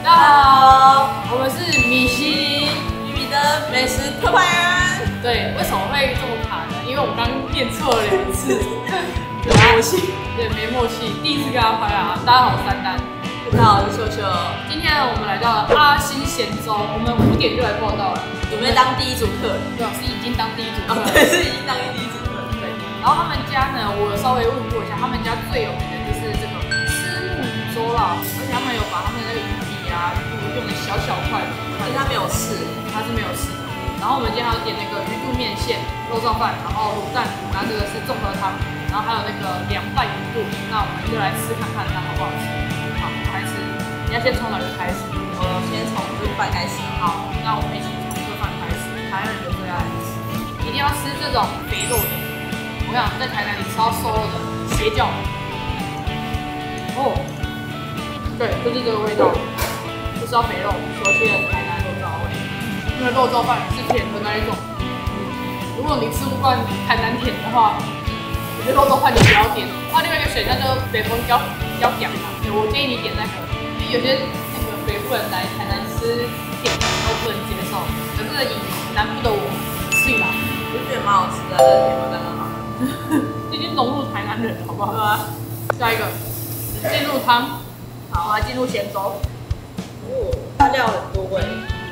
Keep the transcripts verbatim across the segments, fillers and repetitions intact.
大家好，我们是米其林鱼米的美食特派员。 对，为什么会这么卡呢？因为我刚念错了两次， 没默契， 对，没默契。第一次跟他拍啊，大家好，三丹。 大家好，我是秀秀。 今天我们来到了阿新咸粥，我们五点就来报道了， 准备当第一组客人。 对，是已经当第一组客人， 对，是已经当第一组客人。 对，然后他们家呢，我稍微问过一下，他们家最有名的就是这个虱目鱼粥啦，而且他们有把他们的那个鱼皮啊、鱼肚用的小小块的， 可是他没有试， 他是没有吃的。然后我们今天还有点那个鱼肚面线、肉燥饭，然后卤蛋糊，然后这个是综合汤，然后还有那个凉拌鱼肚。那我们就来吃看看它好不好吃。好，开始，你要先从哪个开始？ 我先从这个饭开始。 好，那我们一起从这个饭开始。台南人的最爱吃，一定要吃这种肥肉的。我想在台南你吃到瘦肉的邪教。哦，对，就是这个味道，就是要肥肉，熟悉的台南肉燥味。因为肉燥饭是甜的那一种，如果你吃不惯台南甜的话，我觉得肉燥饭你不要点。那另外一个选项就是北风要要点嘛，我建议你点那个，因为有些那个北部人来台南吃甜的都不能接受，可是以南部的我是啦， 我觉得蛮好吃的，这甜味刚刚好。 已经融入台南人了，好不好？ 对啊。 下一个进入汤，好，来进入咸粥。 哦，它料很多味。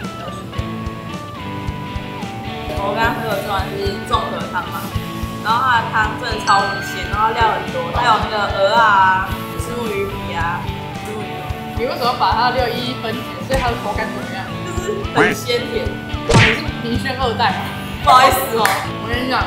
我刚刚喝的这碗是综合汤嘛，然后它的汤真的超级鲜，然后料很多，它有那个鹅啊、虱目鱼皮啊、虱目鱼肉。 你为什么要把它的料一一分解？所以它的口感怎么样？ 就是很鲜甜。 哇，你是民轩二代吗？ 不好意思哦， 我跟你讲，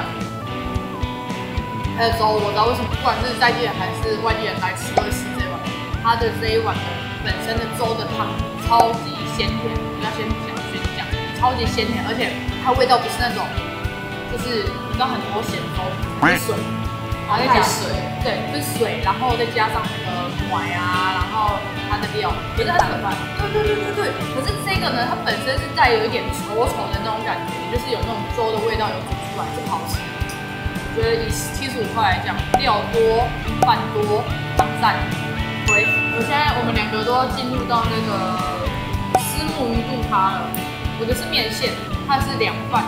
它的粥我知道为什么，不管是在地人还是外地人来吃都会吃这一碗，它的这一碗的本身的粥的汤超级鲜甜，我要先讲先讲，超级鲜甜，而且它味道不是那种，就是你知道很多咸粥是水，然后再加水，对，是水，然后再加上那个拐啊，然后它的料，可是它是饭，对对对对对，可是这个呢，它本身是带有一点稠稠的那种感觉，就是有那种粥的味道有煮出来，是好吃。我觉得以七十五块来讲，料多，饭多，汤赞。回，我现在我们两个都要进入到那个虱目鱼肚汤了。我的是面线，它是凉拌。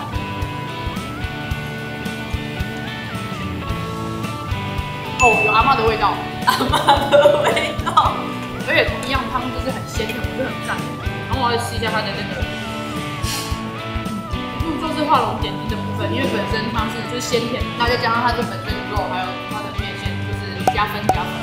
哦，有阿嬤的味道， 阿嬤的味道， 而且同样汤就是很鲜甜，我觉得很赞。然后我要试一下它的那个，嗯，就是画龙点睛的部分，因为本身它是就是鲜甜，然后再加上它这本身鱼肉还有它的面线，就是加分加分。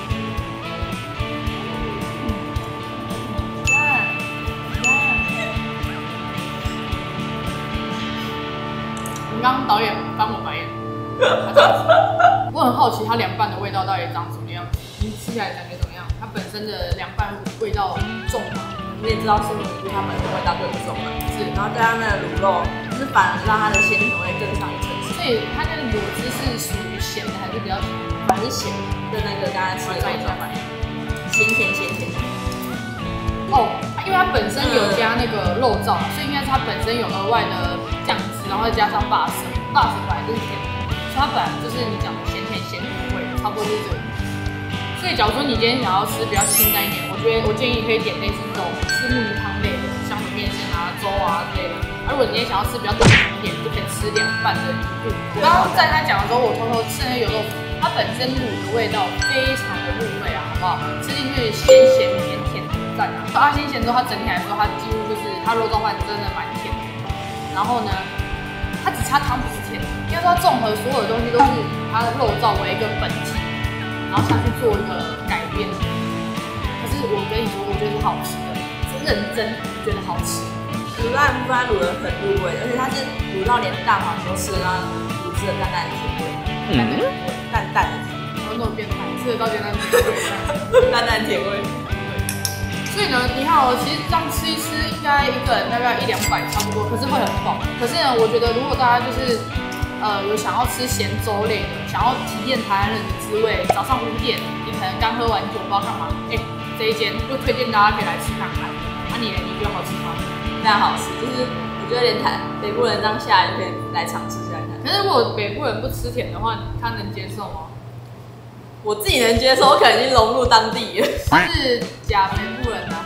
刚刚导演翻我白眼，我很好奇它凉拌的味道到底长什么样，你吃起来感觉怎么样？它本身的凉拌味道重吗？ 你也知道虱目鱼肚它本身味道就很重嘛， 是， 然后加上那个卤肉，就是反而让它的鲜甜味更上一层次。 所以它那个果汁是属于咸的还是比较甜？ 反正是咸的，跟那个刚才吃的肉燥饭，咸甜咸甜。 哦，因为它本身有加那个肉燥，所以应该是它本身有额外的酱汁，然后再加上霸神，霸神本来就是甜的，所以它本来就是你讲的咸甜咸甜味，差不多就是这个。所以假如说你今天想要吃比较清淡一点，我觉得我建议可以点类似这种虱目鱼汤类的，像是面线啊、粥啊之类的。而如果你今天想要吃比较淡一点，就可以吃凉拌的鱼肚。我刚刚在他讲的时候，我偷偷吃那油豆腐，它本身卤的味道非常的入味啊，好不好？吃进去咸咸甜甜的赞啊！阿新咸粥它整体来说，它几乎就是它肉燥饭真的蛮甜的。然后呢，它只差汤不是甜的，应该说它综合所有的东西都是以它的肉燥为一个本体。然后下去做一个改变，可是我跟你说，我觉得是好吃的，是认真觉得好吃。 卤蛋部分它卤得很入味，而且它是卤到连蛋黄都吃得到卤汁的淡淡的甜味，淡淡的甜味，淡淡的甜味， 然后那种变态，吃得到简单甜味， 淡淡甜味。 所以呢，你看哦，其实这样吃一吃，应该一个人大概一两百差不多，可是会很饱。可是呢，我觉得如果大家就是呃有想要吃咸粥类的，想要体验台湾人的滋味，早上五点你可能刚喝完酒不知道干嘛，哎、欸，这一间就推荐大家可以来吃看看。啊你呢？你觉得好吃吗？ 非常好吃，就是我觉得连台北部人这样下来就可以来尝试一下看。 可是如果北部人不吃甜的话，他能接受吗？ 我自己能接受，我可能已经融入当地了。 是假北部人啊，他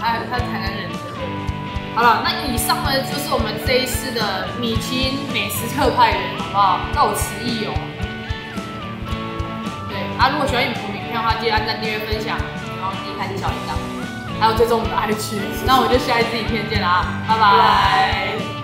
他他台南人真的。好了，那以上呢就是我们这一次的米其林美食特派员，好不好？到此一游。对啊，如果喜欢我们影片的话，记得按赞、订阅、分享，然后记得开启小铃铛，还有追踪我们的 I G。那我们就下一支影片见啦，拜拜。